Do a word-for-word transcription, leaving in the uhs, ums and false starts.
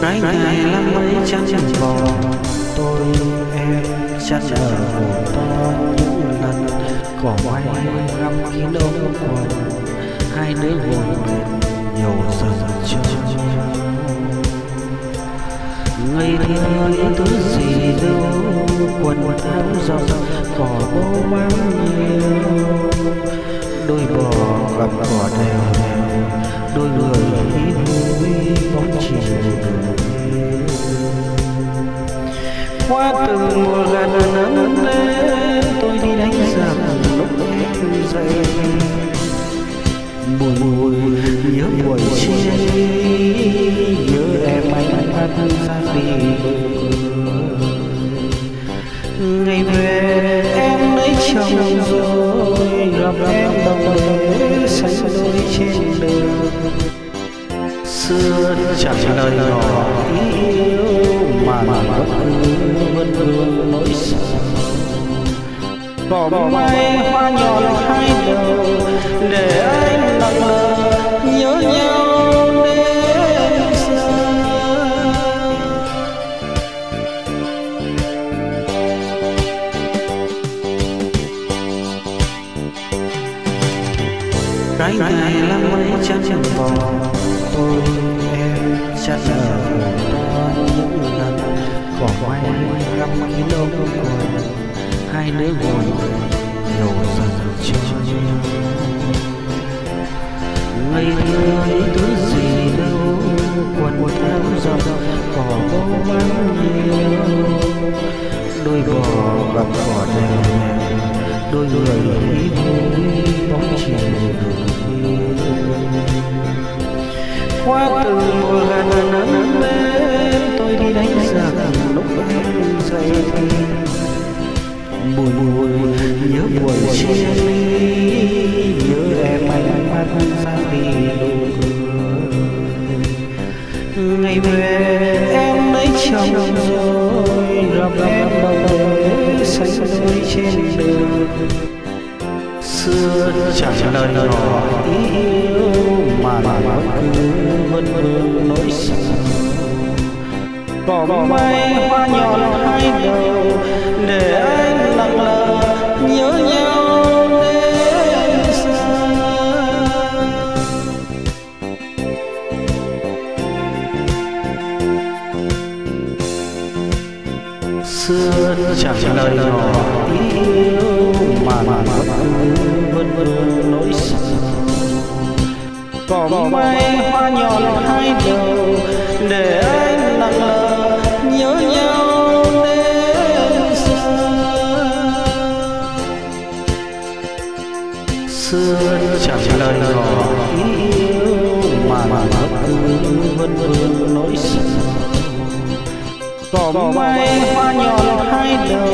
cái ngày lắm mấy chăn bò tôi em chăn ở hồ to những lần cỏ bay ngắm kín ôm quần hai đứa buồn nhiều dần chơi ngày thơ ý thứ gì đâu quần áo rộng cỏ bố bao nhiêu đôi bò gặp cỏ đều đều đôi người ý vui bóng chiều qua từng mùa gần nắng lên tôi đi đánh giặc lúc em dậy buồn buồn nhớ buổi chia nhớ em anh mắt ra đi ngày về em lấy chồng rồi gặp em đồng lứa say đôi trên đường xưa chẳng lời nhỏ yêu mà vẫn cứ vẫn vương nỗi sợ cỏ bay hoa nhọn hai đầu để anh lặng lờ nhớ nhau đến giờ cái ngày lắm mấy chăn bò tôi em chăn ở hồ to những lần cỏ bay ngắm kín ôm quần hai đứa buồn nhiều dần chơi ngày thơ ý thứ gì đâu quần áo rộng cỏ bố bao nhiêu đôi bò gặp cỏ đều đôi người ý vui bóng chiều qua từng mùa gần nắng lên tôi đi đánh giặc lúc em dậy buồn buồn nhớ buổi chia ly nhớ em anh mắt ra đi ngày về em lấy chồng rồi gặp em đồng lứa say đôi trên đường xưa chẳng lời nhỏ yêu mà vẫn cứ vẫn vương nỗi sợ cỏ bay hoa nhọn hai đầu để anh lặng lờ nhớ nhau đến giờ xưa chẳng lời nhỏ yêu mà vẫn cứ vẫn vương nỗi sợ cỏ bay hoa nhọn hai đầu để anh lặng lờ nhớ nhau đến giờ xưa chẳng lời nhỏ yêu mà vẫn cứ vẫn vương nỗi sợ cỏ bay hoa nhọn hai đầu